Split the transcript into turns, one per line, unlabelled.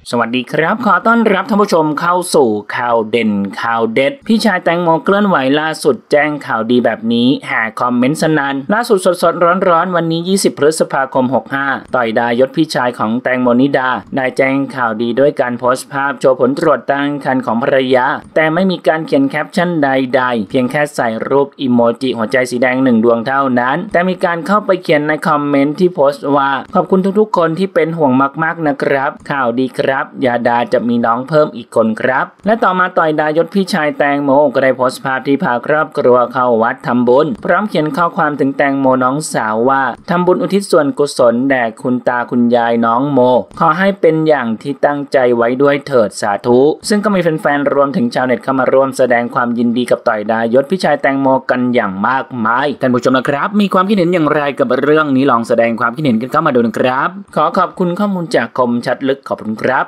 สวัสดีครับขอต้อนรับท่านผู้ชมเข้าสู่ข่าวเด่นข่าวเด็ดพี่ชายแตงโมเคลื่อนไหวล่าสุดแจ้งข่าวดีแบบนี้แห่คอมเมนต์สนั่นล่าสุดสดๆร้อนๆวันนี้20พฤษภาคม65ต่อยดายศพี่ชายของแตงโมนิดาได้แจ้งข่าวดีด้วยการโพสต์ภาพโชว์ผลตรวจตั้งครรภ์ของภรรยาแต่ไม่มีการเขียนแคปชั่นใดๆเพียงแค่ใส่รูปอิโมจิหัวใจสีแดง1ดวงเท่านั้นแต่มีการเข้าไปเขียนในคอมเมนต์ที่โพสต์ว่าขอบคุณทุกๆคนที่เป็นห่วงมากๆนะครับข่าวดีครับยาดาจะมีน้องเพิ่มอีกคนครับและต่อมาต่อยดายศพี่ชายแตงโมก็ได้โพสต์ภาพที่พาครอบครัวเข้าวัดทำบุญพร้อมเขียนข้อความถึงแตงโมน้องสาวว่าทำบุญอุทิศส่วนกุศลแด่คุณตาคุณยายน้องโมขอให้เป็นอย่างที่ตั้งใจไว้ด้วยเถิดสาธุซึ่งก็มีแฟนๆรวมถึงชาวเน็ตเข้ามาร่วมแสดงความยินดีกับต่อยดายศพี่ชายแตงโมกันอย่างมากมายท่านผู้ชมนะครับมีความคิดเห็นอย่างไรกับเรื่องนี้ลองแสดงความคิดเห็นกันเข้ามาดูนะครับขอขอบคุณข้อมูลจากคมชัดลึกขอบคุณครับ